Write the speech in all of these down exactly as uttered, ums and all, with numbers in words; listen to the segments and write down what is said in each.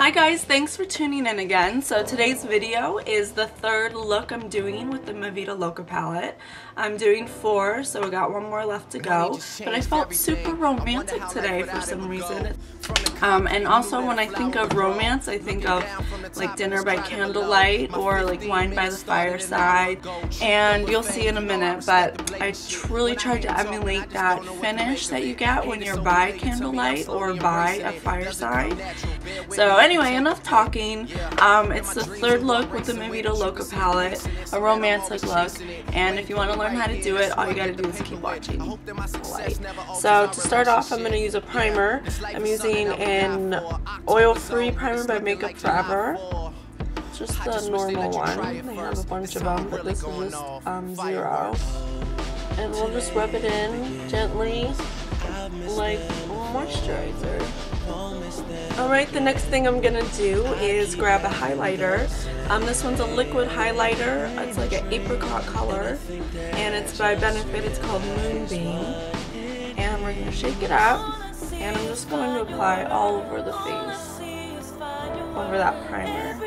Hi guys, thanks for tuning in again. So today's video is the third look I'm doing with the Mi Vida Loca palette. I'm doing four, so we got one more left to go. But I felt super romantic today for some reason. Um, and also when I think of romance, I think of like dinner by candlelight or like wine by the fireside. And you'll see in a minute, but I truly tried to emulate that finish that you get when you're by candlelight or by a fireside. So anyway, enough talking. Um, it's the third look with the Mi Vida Loca palette, a romantic look, and if you want to learn how to do it, all you gotta do is keep watching. So to start off, I'm going to use a primer. I'm using an oil-free primer by Makeup Forever. It's just the normal one. They have a bunch of them, but this is just um, zero. And we'll just rub it in gently, like moisturizer. Alright, the next thing I'm gonna do is grab a highlighter. Um, this one's a liquid highlighter. It's like an apricot color, and it's by Benefit. It's called Moonbeam. And we're gonna shake it up, and I'm just going to apply all over the face, over that primer,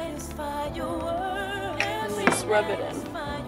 and just rub it in.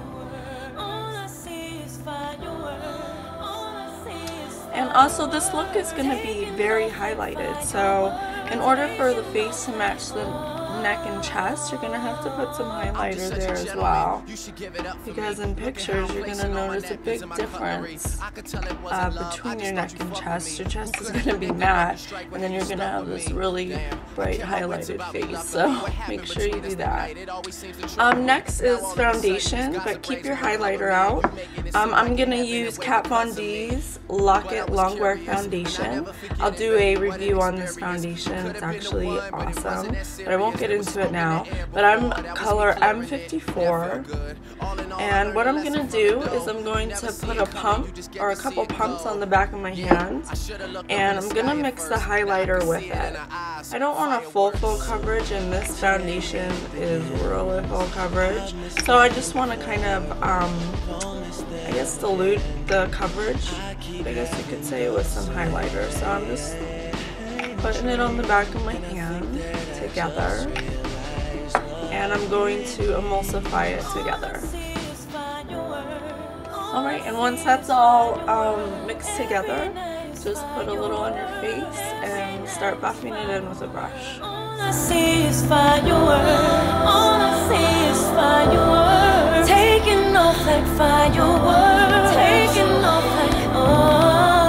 And also this look is going to be very highlighted, so in order for the face to match the neck and chest, you're going to have to put some highlighter there as well, because in pictures you're going to notice a big difference uh, between your neck and chest. Your chest is going to be matte, and then you're going to have this really bright highlighted face, so make sure you do that. Um, next is foundation, but keep your highlighter out. Um, I'm going to use Kat Von D's Lock It Longwear Foundation. I'll do a review on this foundation. It's actually awesome, but I won't get into it now. But I'm color M fifty-four, and what I'm going to do is I'm going to put a pump or a couple pumps on the back of my hand, and I'm going to mix the highlighter with it. I don't want a full full coverage, and this foundation is really full coverage, so I just want to kind of um, I guess dilute the coverage, I guess you could say, with some highlighter. So I'm just putting it on the back of my hand together, and I'm going to emulsify it together. Alright, and once that's all um, mixed together, just put a little on your face and start buffing it in with a brush. All I see is fireworks. All I see is fireworks. Taking off like fireworks. Taking off like oh.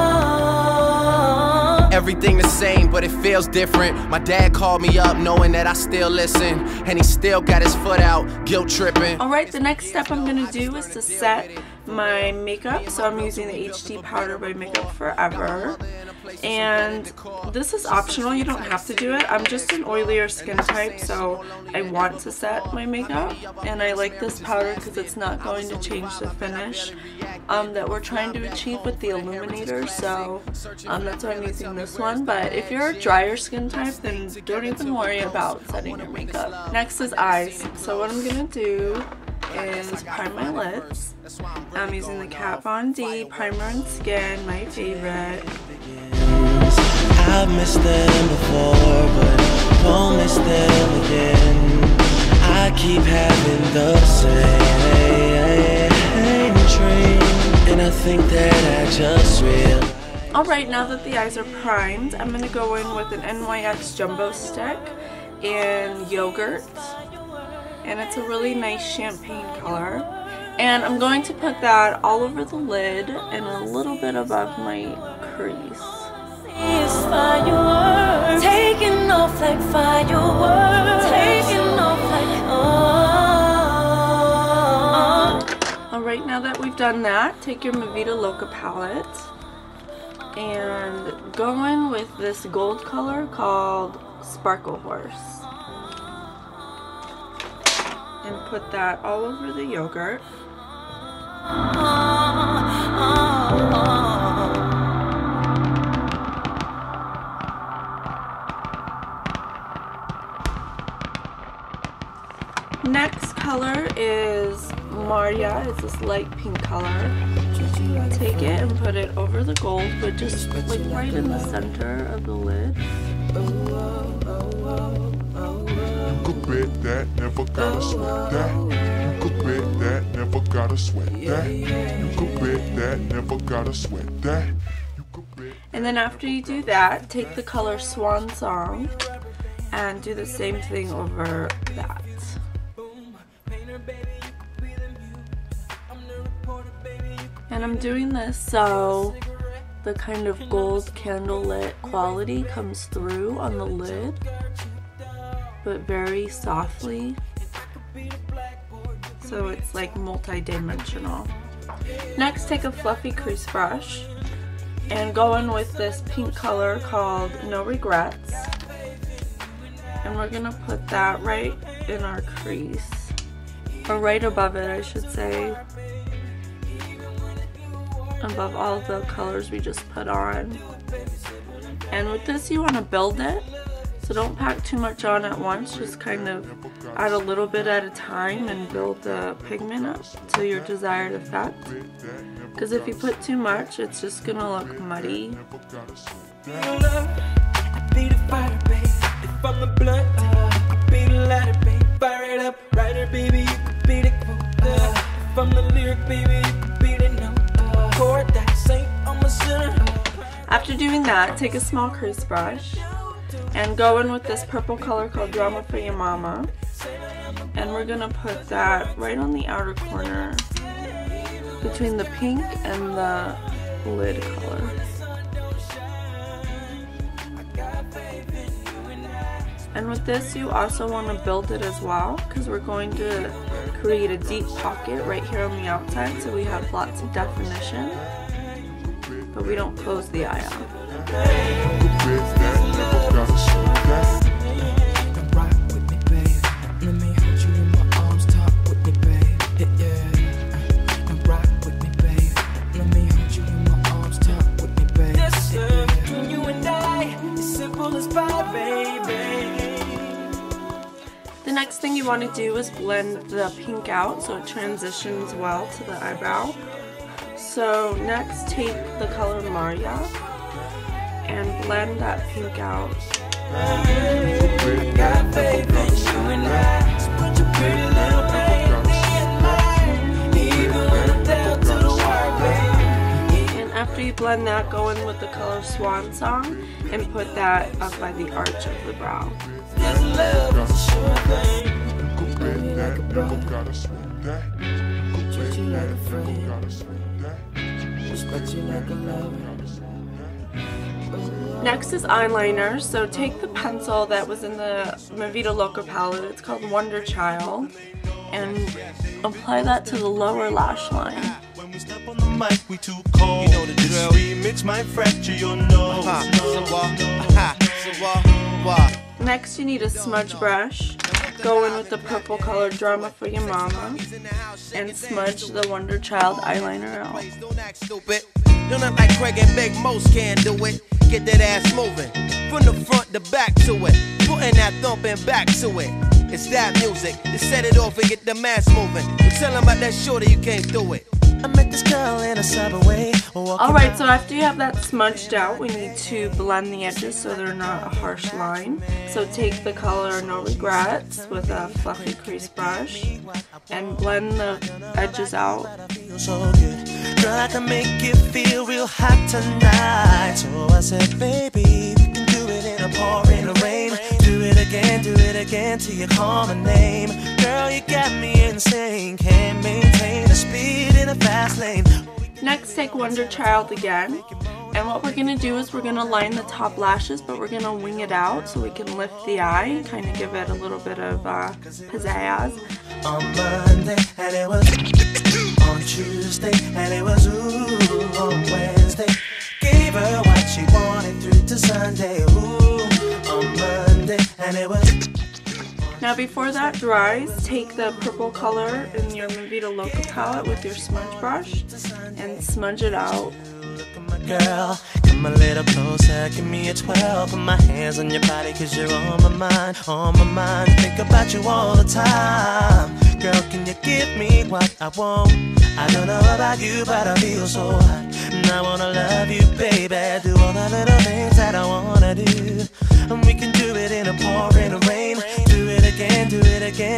Everything the same, but it feels different. My dad called me up knowing that I still listen, and he still got his foot out, guilt tripping. Alright, the next step I'm going to do is to set my makeup. So I'm using the H D powder by Makeup Forever. And this is optional, you don't have to do it. I'm just an oilier skin type, so I want to set my makeup, and I like this powder because it's not going to change the finish um, that we're trying to achieve with the illuminator, so um, that's why I'm using this one. But if you're a drier skin type, then don't even worry about setting your makeup. Next is eyes. So what I'm going to do is prime my lids. I'm using the Kat Von D Primer and Skin, my favorite. I've missed them before, but won't miss them again. I keep having the same dream, and I think that I just realized. Alright, now that the eyes are primed, I'm going to go in with an N Y X Jumbo Stick in Yogurt. And it's a really nice champagne color. And I'm going to put that all over the lid and a little bit above my crease. Fireworks, taking off like fireworks, taking off like oh. Alright, now that we've done that, take your Mi Vida Loca palette and go in with this gold color called Sparkle Horse. And put that all over the yogurt. Next color is Maria. It's this light pink color. Take it and put it over the gold, but just like right in the center of the lid. that, never gotta sweat that. You could bet that, never gotta sweat that. You could bet that, never gotta sweat that. And then after you do that, take the color Swan Song and do the same thing over that. And I'm doing this so the kind of gold candlelit quality comes through on the lid, but very softly, so it's like multi-dimensional. Next, take a fluffy crease brush and go in with this pink color called No Regrets, and we're gonna put that right in our crease, or right above it I should say, above all the colors we just put on. And with this you want to build it, so don't pack too much on at once, just kind of add a little bit at a time and build the pigment up to your desired effect, because if you put too much it's just gonna look muddy. After doing that, take a small crease brush and go in with this purple color called Drama for Your Mama, and we're gonna put that right on the outer corner between the pink and the lid color. And with this you also want to build it as well, because we're going to create a deep pocket right here on the outside so we have lots of definition, but we don't close the eye out. The next thing you want to do is blend the pink out so it transitions well to the eyebrow. So next, take the color Maria and blend that pink out. And after you blend that, go in with the color Swan Song and put that up by the arch of the brow. Next is eyeliner, so take the pencil that was in the Mi Vida Loca palette, it's called Wonder Child, and apply that to the lower lash line. When we step on the mic, we too cold. You know the drill. Remix might fracture your nose. Next you need a smudge brush. Go in with the purple color Drama for Your Mama and smudge the Wonder Child eyeliner out. Don't act like Craig and Big Most can do it. Get that ass moving from the front to back to it, putting that thumping back to it. It's that music to set it off and get the mass moving. You tell them about that shorty, you can't do it. I met this girl in a subway. Alright, so after you have that smudged out, we need to blend the edges so they're not a harsh line. So take the color No Regrets with a fluffy crease brush and blend the edges out. So good. Girl, I can make you feel real hot tonight. So I said, baby, we can do it in a pouring rain. Do it again, do it again till you call my name. Girl, you got me insane. Can't maintain the speed in a fast lane. Next, take Wonder Child again. And what we're going to do is we're going to line the top lashes, but we're going to wing it out so we can lift the eye and kind of give it a little bit of uh, pizzazz. On Monday, and it was on Tuesday, and it was ooh on Wednesday. Gave her what she wanted through to Sunday, ooh on Monday, and it was. Now before that dries, take the purple color in your Mi Vida Loca palette with your smudge brush and smudge it out. Girl, come a little closer, give me a twelve. Put my hands on your body cause you're on my mind, on my mind. Think about you all the time. Girl, can you give me what I want? I don't know about you, but I feel so hot. And I wanna love you, baby. Do all the little things that I wanna do. And we can do it in a pouring rain. Do it again, do it again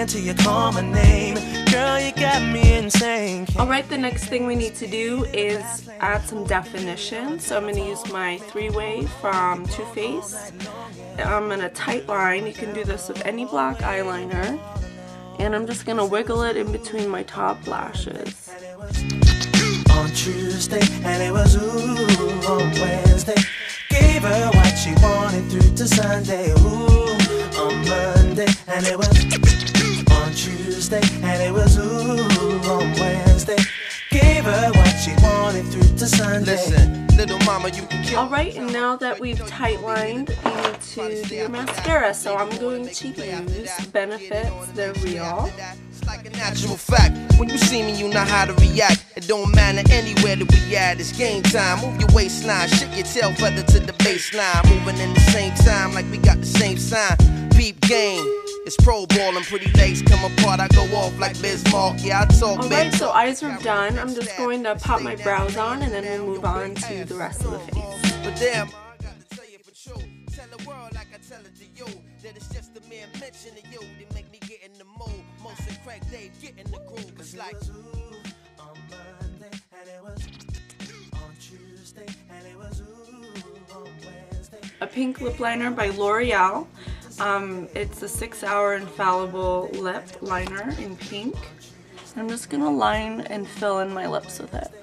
till you call my name. Girl, you got me insane. Alright, the next thing we need to do is add some definition. So I'm going to use my three-way from Too Faced. I'm in a tight line. You can do this with any black eyeliner. And I'm just going to wiggle it in between my top lashes. On Tuesday, and it was ooh on Wednesday. Gave her what she wanted through to Sunday. Ooh on Monday, and it was on Tuesday, and it was ooh on Wednesday. Gave her what she wanted through to Sunday. Listen, little mama, you can kill. Alright, and now that we've tight lined, you need to do your mascara. So I'm going to use Benefits, they're real. It's like a natural fact. When you see me, you know how to react. It don't matter anywhere that we at. It's game time. Move your waistline, shake your tail feather to the baseline. Moving in the same time like we got the same sign. Peep game. It's pro ball and pretty legs come apart. I go off like Bismarck. Yeah, I talk. Alright, so eyes are done. I'm just going to pop my brows on and then we'll move on to the rest of the face. But damn, I got to tell you for true. Tell the world like I tell it to you. That it's just a mere mention of you. They make me get in the mood. Most of crack Dave get in the groove. It's like on Monday, and it was on Tuesday, and it was ooh on Wednesday. A pink lip liner by Loreal. Um, it's a six hour infallible lip liner in pink. I'm just gonna line and fill in my lips with it.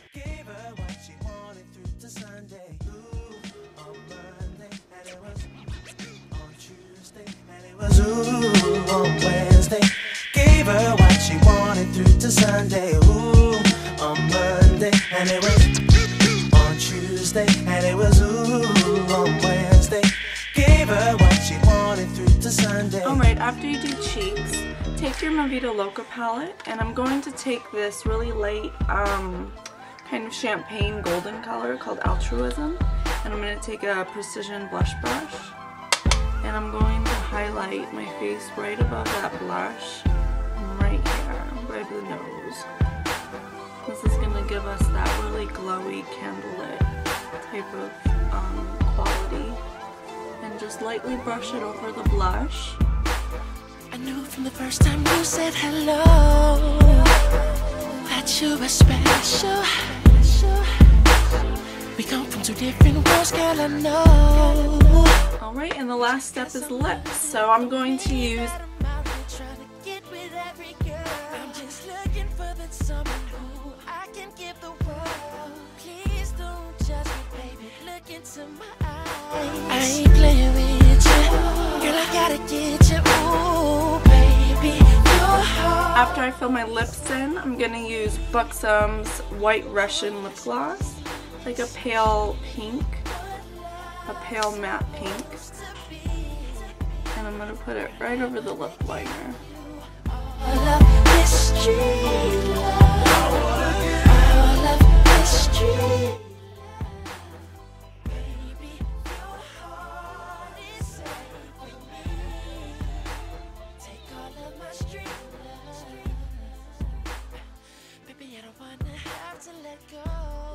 Ooh, on Wednesday, gave her what she wanted through to Sunday. Ooh, on Monday, and it was on Tuesday, and it was ooh, on Wednesday, gave her what she wanted through to Sunday. Alright, after you do cheeks, take your Mi Vida Loca palette, and I'm going to take this really light, um, kind of champagne golden color called Altruism, and I'm going to take a precision blush brush. And I'm going to highlight my face right above that blush, and right here, by the nose. This is going to give us that really glowy candlelit type of um, quality. And just lightly brush it over the blush. I knew from the first time you said hello that you were special. We come from two different worlds, girl, I know. Alright, and the last step is lips. So I'm going to use I ain't playing with you. Girl, I gotta get you. Ooh, baby, your heart. After I fill my lips in, I'm going to use Buxom's White Russian Lip Gloss. Like a pale pink. A pale matte pink. And I'm going to put it right over the lip liner. All of this street love. All of this street. Baby, your heart is safe with me. Take all of my street love. Baby, I don't wanna have to let go.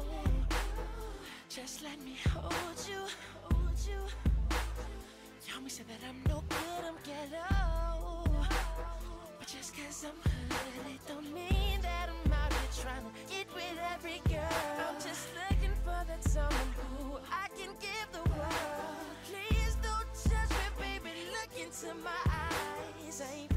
Just let me hold you, hold you. Y'all me say that I'm no good, I'm ghetto. But just cause I'm hood, it don't mean that I'm out here trying to get with every girl. I'm just looking for that someone who I can give the world. Please don't judge me, baby, look into my eyes. I ain't